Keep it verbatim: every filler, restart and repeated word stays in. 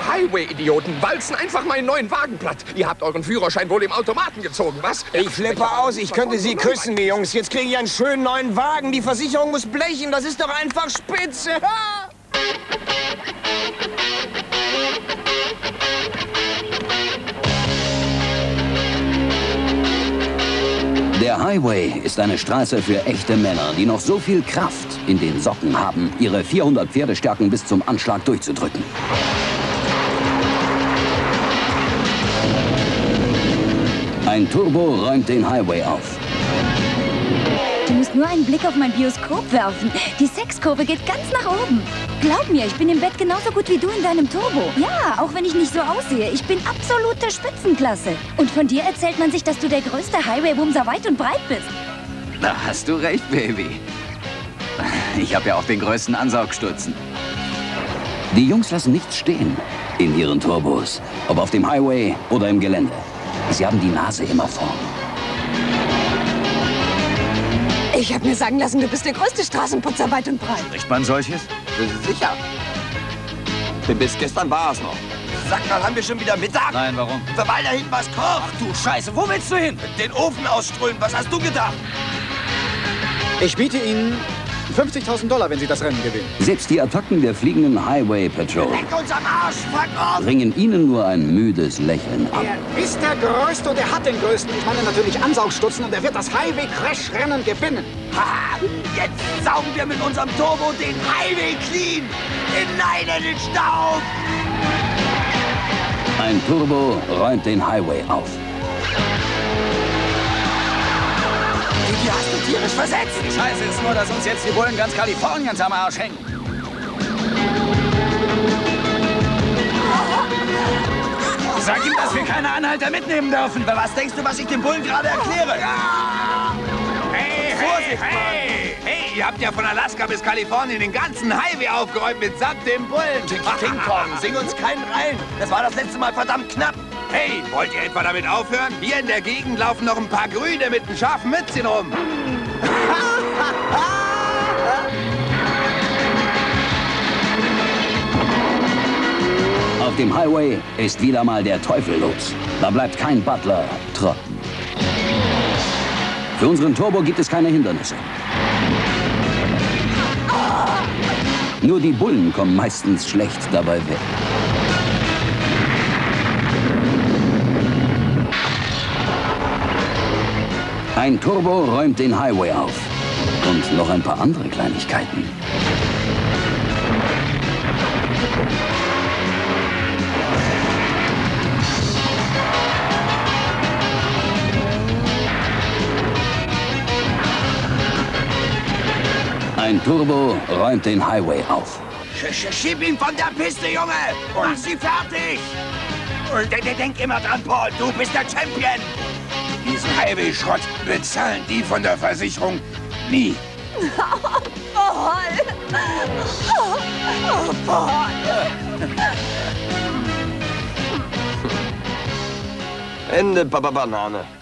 Highway-Idioten walzen einfach meinen neuen Wagen platt. Ihr habt euren Führerschein wohl im Automaten gezogen, was? Ich flippe aus. Ich könnte Sie küssen, die Jungs. Jetzt kriege ich einen schönen neuen Wagen. Die Versicherung muss blechen. Das ist doch einfach spitze. Der Highway ist eine Straße für echte Männer, die noch so viel Kraft in den Socken haben, ihre vierhundert Pferdestärken bis zum Anschlag durchzudrücken. Ein Turbo räumt den Highway auf. Du musst nur einen Blick auf mein Bioskop werfen. Die Sexkurve geht ganz nach oben. Glaub mir, ich bin im Bett genauso gut wie du in deinem Turbo. Ja, auch wenn ich nicht so aussehe. Ich bin absolute Spitzenklasse. Und von dir erzählt man sich, dass du der größte Highway-Bumser weit und breit bist. Da hast du recht, Baby. Ich habe ja auch den größten Ansaugstutzen. Die Jungs lassen nichts stehen in ihren Turbos, ob auf dem Highway oder im Gelände. Sie haben die Nase immer vorn. Ich habe mir sagen lassen, du bist der größte Straßenputzer weit und breit. Spricht man solches? Sicher. Bis gestern war es noch. Sag mal, haben wir schon wieder Mittag? Nein, warum? Weil da hinten was kocht. Ach du Scheiße, wo willst du hin? Den Ofen ausströmen. Was hast du gedacht? Ich biete Ihnen fünfzigtausend Dollar, wenn Sie das Rennen gewinnen. Selbst die Attacken der fliegenden Highway Patrol Leck uns am Arsch, fuck off! bringen ihnen nur ein müdes Lächeln ab. Er ist der Größte und er hat den Größten. Ich meine natürlich Ansaugstutzen und er wird das Highway-Crash-Rennen gewinnen. Ha! Jetzt saugen wir mit unserem Turbo den Highway clean! Hinein in den Staub! Ein Turbo räumt den Highway auf. Die hast du tierisch versetzt! Die Scheiße ist nur, dass uns jetzt die Bullen ganz Kaliforniens am Arsch hängen. Sag ihm, dass wir keine Anhalter mitnehmen dürfen. Was denkst du, was ich den Bullen gerade erkläre? Hey, Vorsicht, hey, hey, ihr habt ja von Alaska bis Kalifornien den ganzen Highway aufgeräumt mitsamt dem Bullen. King Kong, sing uns keinen rein. Das war das letzte Mal verdammt knapp. Hey, wollt ihr etwa damit aufhören? Hier in der Gegend laufen noch ein paar Grüne mit einem scharfen Mützchen rum. Auf dem Highway ist wieder mal der Teufel los. Da bleibt kein Butler trocken. Für unseren Turbo gibt es keine Hindernisse. Nur die Bullen kommen meistens schlecht dabei weg. Ein Turbo räumt den Highway auf. Und noch ein paar andere Kleinigkeiten. Ein Turbo räumt den Highway auf. Schieb ihn von der Piste, Junge! Mach sie fertig! Und denk immer dran, Paul, du bist der Champion! Diesen Highway-Schrott bezahlen die von der Versicherung nie. Paul! Oh, Paul! Ende, Baba Banane.